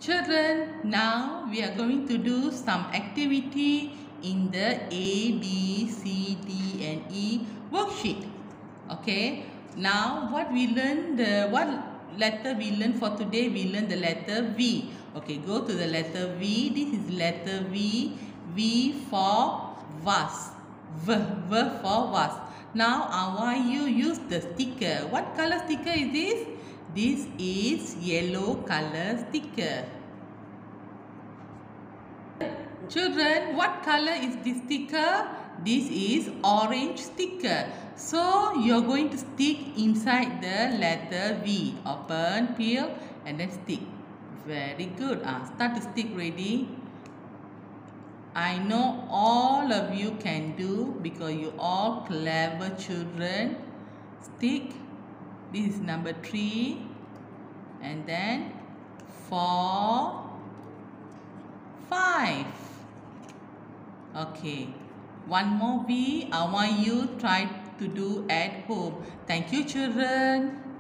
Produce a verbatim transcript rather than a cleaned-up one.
Children, now we are going to do some activity in the A, B, C, D and E worksheet. Okay, now what we learn, the what letter we learn for today, we learn the letter V. Okay, go to the letter V. This is letter V. V for vase. V, V for vase. Now I want you use the sticker. What color sticker is this? This is yellow color sticker. Children, what color is this sticker? This is orange sticker. So you're going to stick inside the letter V. Open, peel and then stick. Very good. Ah, start to stick ready. I know all of you can do because you all clever children. Stick. This is number three. And then four, five. Okay. One more V. I want you try to do at home. Thank you, children.